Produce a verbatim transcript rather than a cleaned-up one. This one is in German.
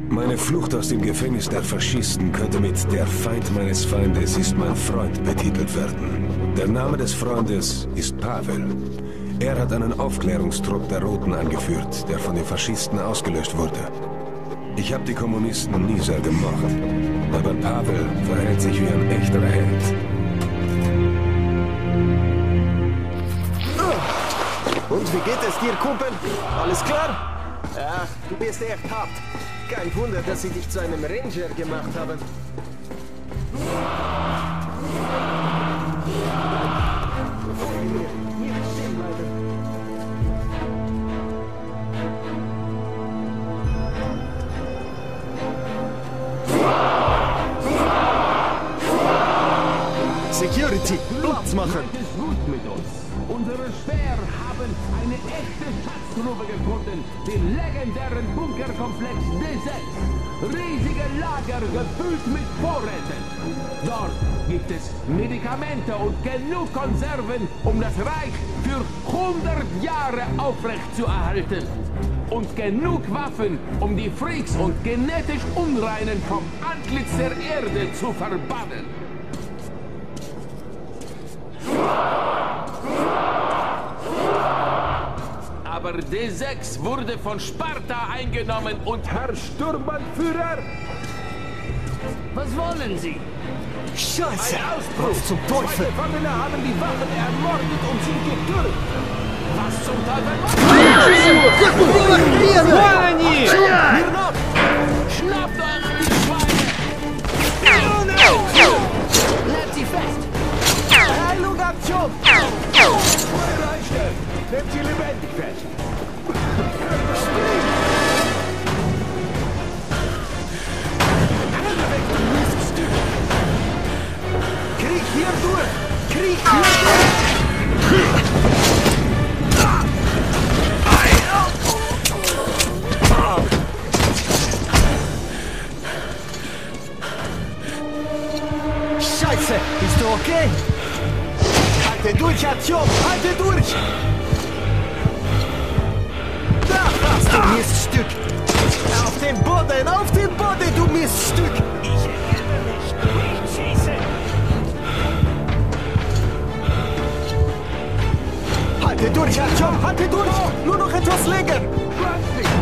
Meine Flucht aus dem Gefängnis der Faschisten könnte mit "Der Feind meines Feindes ist mein Freund" betitelt werden. Der Name des Freundes ist Pavel. Er hat einen Aufklärungstrupp der Roten angeführt, der von den Faschisten ausgelöscht wurde. Ich habe die Kommunisten nie sehr gemocht, aber Pavel verhält sich wie ein echter Held. Und wie geht es dir, Kumpel? Alles klar? Ja, du bist echt hart. Kein Wunder, dass sie dich zu einem Ranger gemacht haben. Hier stehen bleiben. Security, Platz machen! Es ist gut mit uns. Unsere Speer haben eine echte Schatztruhe gefunden, den legendären Bunkerkomplex D sechs. Riesige Lager gefüllt mit Vorräten. Dort gibt es Medikamente und genug Konserven, um das Reich für hundert Jahre aufrechtzuerhalten. Und genug Waffen, um die Freaks und genetisch Unreinen vom Antlitz der Erde zu verbannen. Aber D sechs wurde von Sparta eingenommen und Herr Sturmbannführer... Was wollen Sie? Scheiße! Ein Ausbruch! Was zum Teufel? Zwei Gefangene haben die Wachen ermordet und sie getürkt! Was zum Teufel? Schnappt euch die Schweine! Bleibt sie fest! Heilung Aktion! Feuer einstellen! Nehmt sie lebendig fest! Krieg hier durch! Krieg hier durch! Scheiße! Bist du okay? Halte durch, Artyom! Halte durch! Da hast du, Miststück! Auf den Boden! Auf den Boden, du Miststück! Ich erinnere mich! Nicht schießen! Halte durch, Artyom! Halte durch! Nur noch etwas länger! Plötzlich